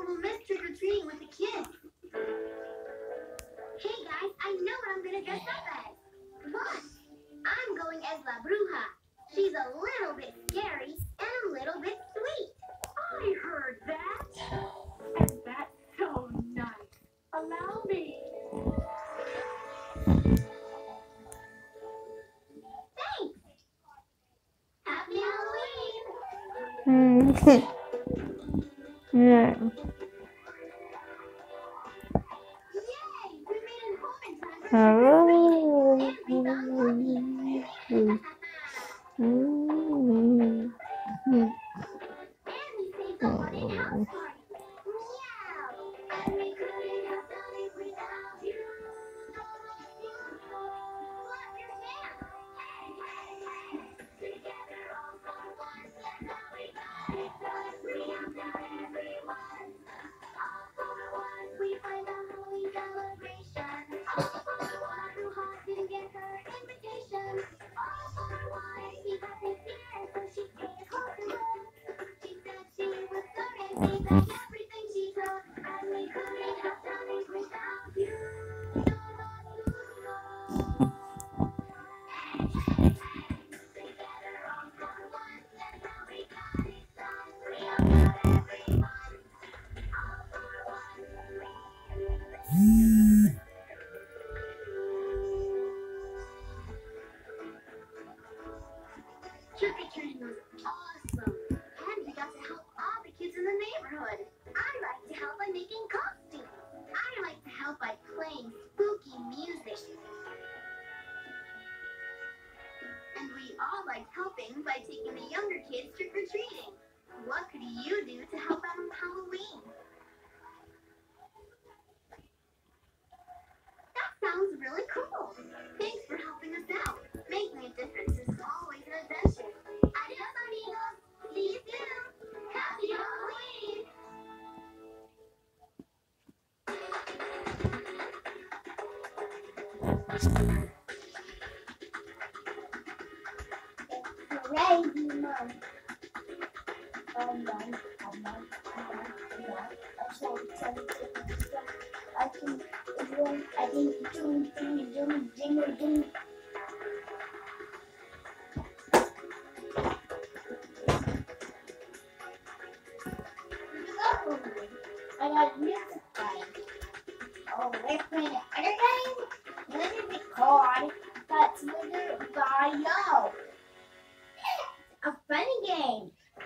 will miss trick-or-treating with the kids. Hey guys, I know what I'm gonna dress up as. What? I'm going as La Bruja. She's a little bit scary and a little bit sweet. I heard that. And that's so nice. Allow me. Thanks. Happy Halloween. Yeah. Yay! We made it home in time for Oh. trick-or-treating. And we found Lucky. And we saved the haunted house party. Meow. And we couldn't have done it without you. Clap your hands. Hey, hey, hey. Together all for one. That's how we got it done. We outdone everyone. All for one. We find a Halloween celebration. All for one. Who didn't get her invitation. All for one. She got this year, so she came home to us. She said she was sorry, gave back everything she took, and we couldn't have done it without you. Hey, hey, hey, together all for one, that's how we got it done. We all got everyone, all for one. Trick-or-treating was awesome, and we got to help all the kids in the neighborhood. I like to help by making costumes. I like to help by playing spooky music. And we all like helping by taking the younger kids trick-or-treating. What could you do to help out on Halloween? That sounds really cool. Thanks for helping us out. Making a difference is always an adventure. Adios, amigos. See you soon. Happy Halloween. Crazy mom. I think I got music playing. Oh, we're playing another game? What is it called? That's Wither by Yo. A funny game.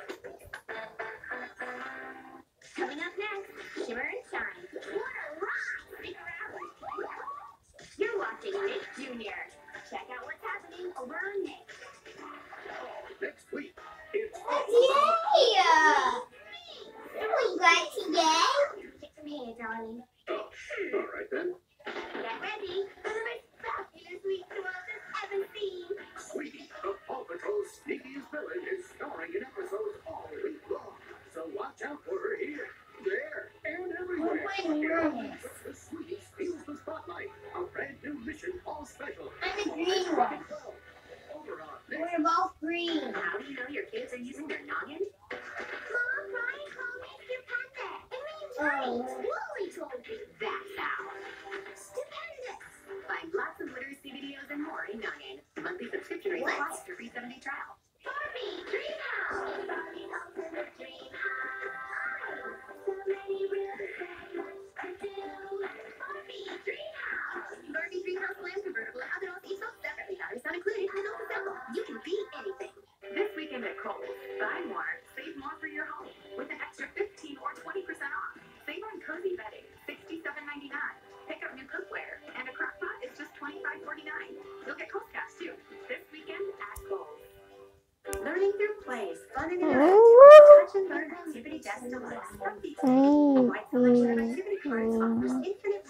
Coming up next, Shimmer and Shine. What a ride! Stick around. You're watching Nick Jr. Check out what's happening over on Nick. Next week, it's Yeah! Are you glad today? Get some hay, darling. all right then. Get ready for the most fabulous week the world has ever seen. Sweetie, the Paw Patrol sneakiest villain is starring in episodes all week long. So watch out for her here, there, and everywhere. The Sweetie steals the spotlight. A brand new mission, all special. I'm the green one. Over on Nick. We're both green. How do you know your kids are using their noggin? Mom, Brian called me stupendous. It means right. Lily told me. That's how. Stupendous. Find lots of literacy videos and more in Noggin. Monthly subscription rates What? apply after free 7-day trial. Barbie, dream house. Barbie's ultimate dream house. So many real things to do. Barbie, dream house. Barbie Dreamhouse Slam Convertible and other models each sold separately. Batteries not included. And also simple. You can be anything. This weekend at Kohl's, buy more, save more for your home with an extra 15 or 20% off. Save on cozy bedding, $67.99. Pick up new cookware, and a crock pot is just $25.49. You'll get Kohl's cash too. This weekend at Kohl's. Learning through play is fun and interactive. Touch and learn activity desk deluxe from Pizza. A wide selection of activity cards offers infinite